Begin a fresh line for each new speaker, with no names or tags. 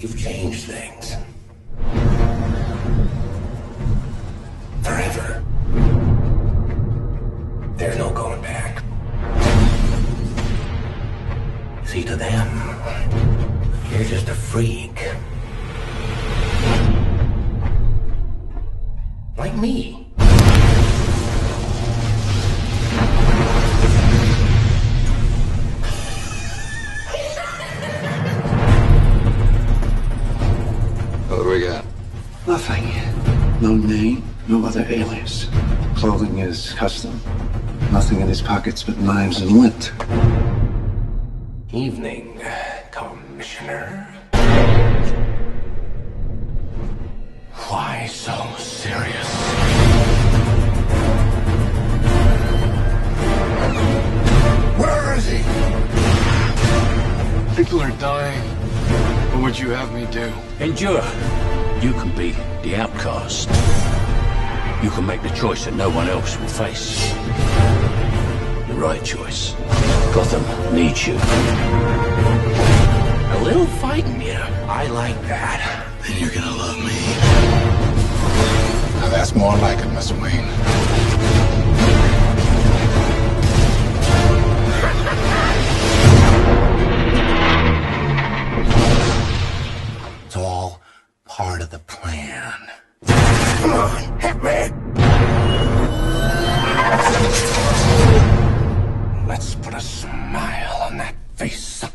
You've changed things. Forever. There's no going back. See, to them, you're just a freak. Like me.
What do we got?
Nothing. No name, no other alias. Clothing is custom. Nothing in his pockets but knives and lint.
Evening, Commissioner. Why so serious? Where is he?
People are dying. What would you have me do?
Endure. You can be the outcast. You can make the choice that no one else will face. The right choice. Gotham needs you.
A little fighting you. I like that.
Then you're gonna love me. Now that's more like it, Miss Wayne.
It's all part of the plan. Come on, hit me! Let's put a smile on that face.